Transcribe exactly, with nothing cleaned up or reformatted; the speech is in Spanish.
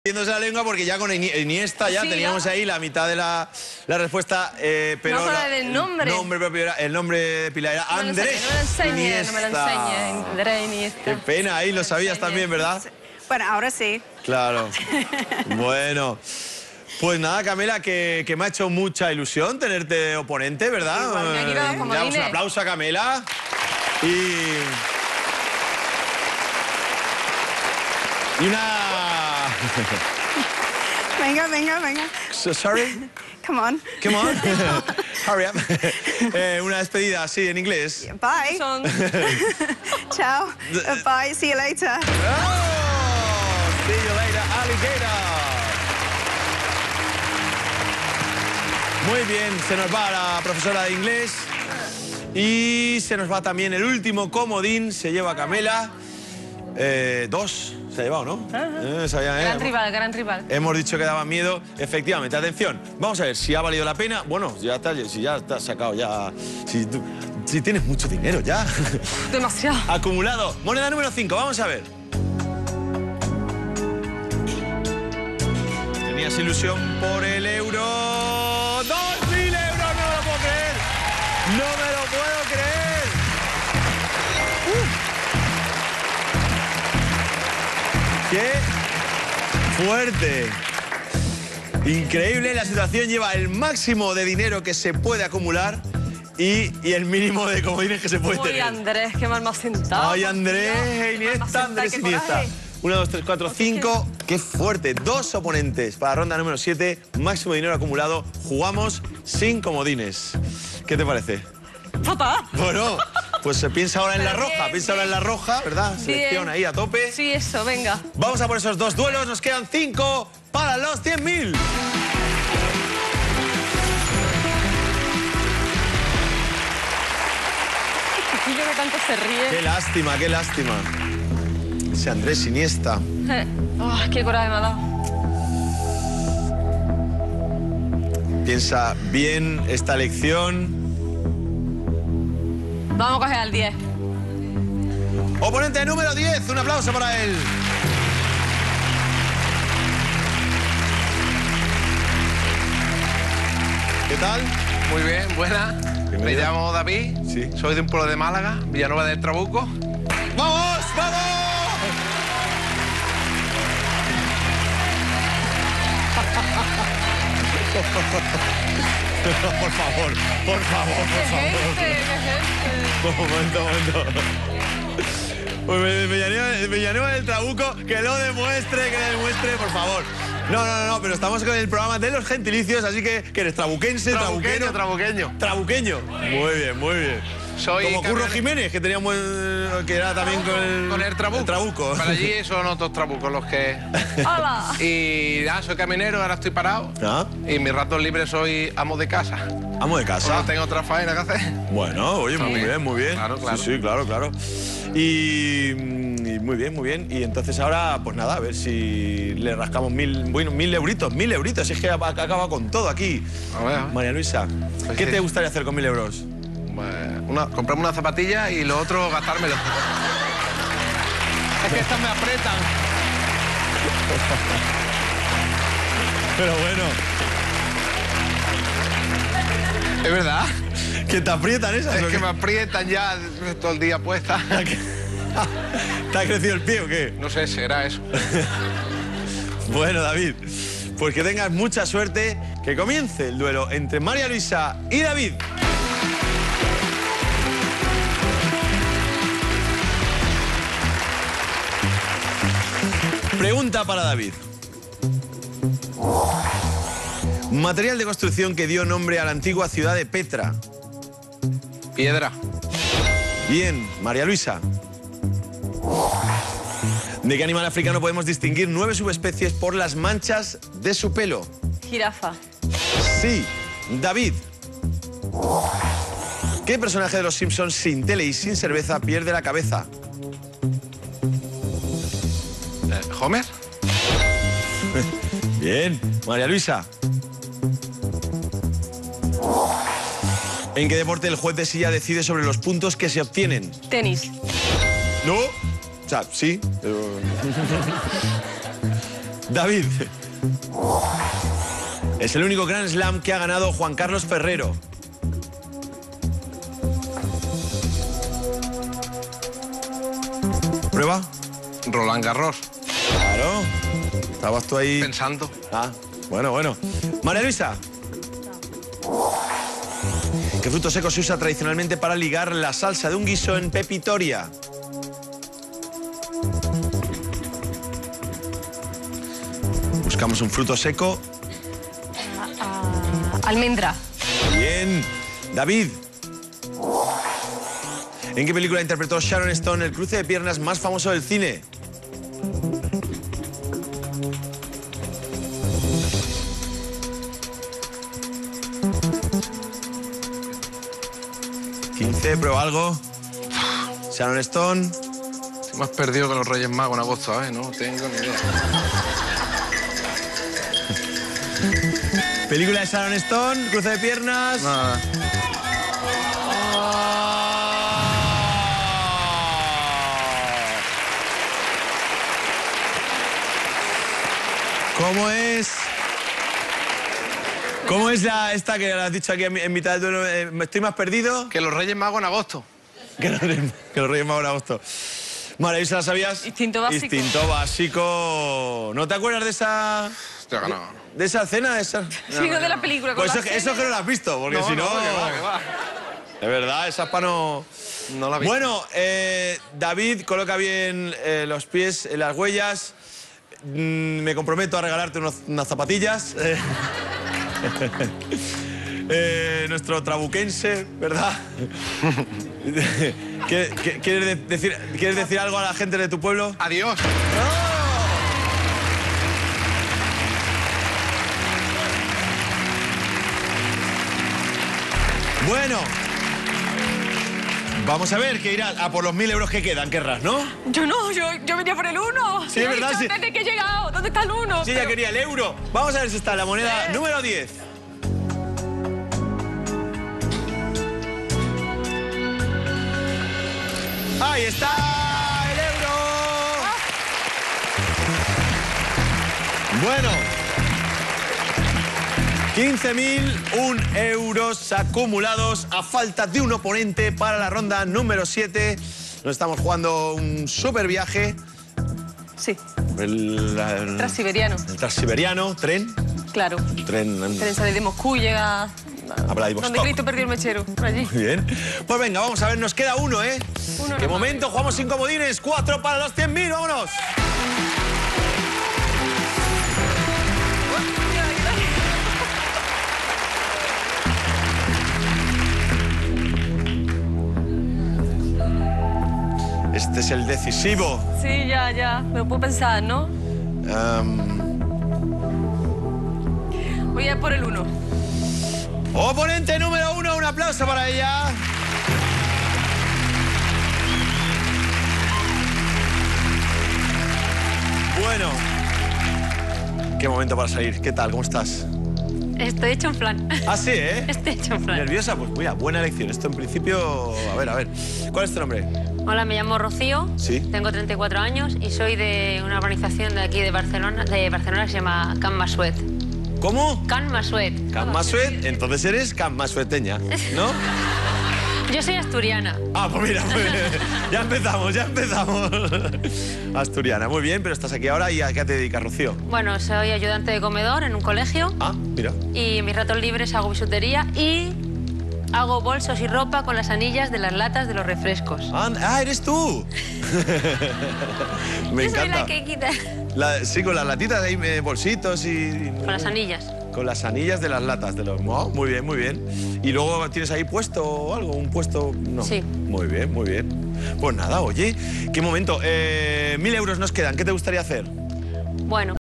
yéndose la lengua porque ya con Iniesta ya Sí, teníamos ya. ahí la mitad de la, la respuesta, eh, pero No, pero la- el nombre. nombre propio era, el nombre de Pilar era No me lo Andrés enseñe, no me lo enseñe, Iniesta. no me lo enseñe. Andrés Iniesta. Qué pena, ahí lo sabías enseñe. también, ¿verdad? Bueno, ahora sí. Claro. Bueno. Pues nada, Camela, que, que me ha hecho mucha ilusión tenerte de oponente, ¿verdad? Igualmente. Aquí con los Eh, le damos un comodines. aplauso a Camela. Y... Y una... Venga, venga, venga. So sorry. Come on. Come on. Hurry up. Eh, una despedida así en inglés. Bye. Son... Ciao. Uh, bye. See you later. Oh, see you later, alligator. Muy bien, se nos va la profesora de inglés y se nos va también el último comodín, se lleva Camela. Eh, dos, se ha llevado, ¿no? Eh, se había- eh, Gran rival, gran rival. Hemos dicho que daba miedo, efectivamente. Atención, vamos a ver si ha valido la pena. Bueno, ya está, si ya está sacado, ya... Si, tú- si tienes mucho dinero ya. Demasiado. Acumulado. Moneda número cinco, vamos a ver. Tenías ilusión por el euro. ¡Dos mil euros! No me lo puedo creer. No me lo puedo creer. ¡Uh! ¡Qué fuerte! Increíble, la situación lleva el máximo de dinero que se puede acumular y, y el mínimo de comodines que se puede Uy, tener. Andrés, qué mal me has sentado. Ay, por Andrés, Dios, qué mal me has Iniesta, sentado, Andrés, qué Iniesta. coraje. Uno, dos, tres, cuatro, cinco. Qué fuerte. Dos oponentes para la ronda número siete. Máximo dinero acumulado. Jugamos sin comodines. ¿Qué te parece? Fatal. Bueno, pues se piensa ahora en la Pero roja. bien, Piensa ahora en la roja, ¿verdad? Selección ahí a tope. Sí, eso, venga. Vamos a por esos dos duelos. Nos quedan cinco para los cien mil. Chiquillo que tanto se ríe. Qué lástima, qué lástima. Ese Andrés Iniesta. Eh, oh, qué coraje me ha dado. Piensa bien esta elección. Vamos a coger al diez. Oponente número diez, un aplauso para él. ¿Qué tal? Muy bien, buena. Me Bienvenido. llamo David, Sí. soy de un pueblo de Málaga, Villanueva del Trabuco. ¡Vamos, vamos! Por favor, por favor, por favor. Qué gente, qué gente. Un momento, un momento. Pues me- Villanueva, Villanueva del Trabuco, que lo demuestre, que lo demuestre, por favor. No, no, no, no, pero estamos con el programa de los gentilicios, así que, que eres trabuquense, Trabuqueño, trabuquero. trabuqueño. Trabuqueño. Muy bien, muy bien. Soy Como Curro camionero. Jiménez, que teníamos el- que era también con el, Con el Trabuco. el Trabuco. Para allí son otros trabucos los que... Hola. Y nada, soy caminero, ahora estoy parado. ¿Ah? Y en mis ratos libres soy amo de casa. Amo de Pues casa. no tengo otra faena que hacer. Bueno, oye, muy También. bien, muy bien. Claro, claro. Sí, sí, claro, claro. Y, y muy bien, muy bien. Y entonces ahora, pues nada, a ver si le rascamos mil, bueno, mil euritos, mil euritos. Es que ha ha acabado con todo aquí. A ver, a ver. María Luisa, Pues ¿qué sí. te gustaría hacer con mil euros? Pues, una, comprarme una zapatilla y lo otro gastármelo. Es que estas me aprietan. Pero bueno, Es verdad. que te aprietan esas. Es ¿o que qué? me aprietan ya todo el día puesta. ¿Te ha crecido el pie o qué? No sé, será eso. Bueno, David, pues que tengas mucha suerte, que comience el duelo entre María Luisa y David. Pregunta para David. Material de construcción que dio nombre a la antigua ciudad de Petra. Piedra. Bien, María Luisa. ¿De qué animal africano podemos distinguir nueve subespecies por las manchas de su pelo? Jirafa. Sí, David. ¿Qué personaje de los Simpsons sin tele y sin cerveza pierde la cabeza? Eh, ¿Homer? Bien, María Luisa. ¿En qué deporte el juez de silla decide sobre los puntos que se obtienen? Tenis. ¿No? O sea, sí, pero... David. Es el único Grand Slam que ha ganado Juan Carlos Ferrero. ¿Prueba? Roland Garros. Claro. Estabas tú ahí... Pensando. Ah, bueno, bueno. María Luisa. ¿Qué fruto seco se usa tradicionalmente para ligar la salsa de un guiso en pepitoria? Buscamos un fruto seco. Ah, almendra. Bien. David. ¿En qué película interpretó Sharon Stone el cruce de piernas más famoso del cine? quince, prueba algo. Sharon Stone. Estoy más perdido que los Reyes Magos en agosto, ¿sabes? No tengo ni idea. Película de Sharon Stone, cruce de piernas. Nada. ¿Cómo es? ¿Cómo es la, esta que has dicho aquí en, en mitad del duelo? Eh, ¿Me estoy más perdido? Que los Reyes Magos en agosto. Que los, que los Reyes Magos en agosto. Maravilla, ¿la sabías? Instinto básico. Instinto básico. ¿No te acuerdas de esa...? Te ha ganado. ¿De esa escena? De esa... Sí, no de la película. Con Pues la eso, eso que no lo has visto, porque No, si no... no, que que va. va, que va. De verdad, esa pa no... No la vi. Bueno, eh, David, coloca bien eh, los pies en las huellas. Mm, me comprometo a regalarte unos- unas zapatillas. Eh, eh, nuestro trabuquense, ¿verdad? ¿Qué- qué- ¿Quieres, de- decir, ¿Quieres decir algo a la gente de tu pueblo? Adiós. Bueno, vamos a ver qué irá a por los mil euros que quedan, querrás, ¿no? Yo no, yo, yo venía por el uno. Sí, es Yo he verdad, dicho sí. Desde que he llegado, ¿dónde está el uno? Sí, ella Pero- quería el euro. Vamos a ver si está la moneda Sí. número diez. Ahí está el euro. Bueno, quince mil un euros acumulados a falta de un oponente para la ronda número siete. Nos estamos jugando un super viaje. Sí, El, el- transiberiano. el transiberiano, tren. Claro. Tren. Tren sale de Moscú y llega A Vladivostok. donde Cristo perdió el mechero, por allí. Muy bien. Pues venga, vamos a ver, nos queda uno, ¿eh? Uno ¿Qué nomás. momento? Jugamos sin comodines. Cuatro para los cien mil, vámonos. Este es el decisivo. Sí, ya, ya. Me lo puedo pensar, ¿no? Am, Voy a ir por el uno. oponente número uno, un aplauso para ella. Bueno. Qué momento para salir. ¿Qué tal? ¿Cómo estás? Estoy hecho un plan. Ah, sí, ¿eh? Estoy hecho un plan. ¿Nerviosa? Pues mira, buena elección. Esto en principio... A ver, a ver. ¿Cuál es tu nombre? Hola, me llamo Rocío. Sí. Tengo treinta y cuatro años y soy de una organización de aquí de Barcelona, de Barcelona que se llama Can Masuet. ¿Cómo? Can Masuet. Can Masuet. Entonces eres Can Masueteña, ¿no? Yo soy asturiana. Ah, pues mira, muy bien. Ya empezamos, ya empezamos. Asturiana, muy bien, pero estás aquí ahora y ¿a qué te dedicas, Rocío? Bueno, soy ayudante de comedor en un colegio Ah, mira. y en mis ratos libres hago bisutería y hago bolsos y ropa con las anillas de las latas de los refrescos. Ah, ah, eres tú. Me Yo soy encanta. la que quita. La- sí, con las latitas, ahí, eh, bolsitos y... Con las anillas. Con las anillas de las latas de los... Oh, muy bien, muy bien. ¿Y luego tienes ahí puesto o algo? ¿Un puesto? No. Sí. Muy bien, muy bien. Pues nada, oye, qué momento. Eh, mil euros nos quedan. ¿Qué te gustaría hacer? Bueno,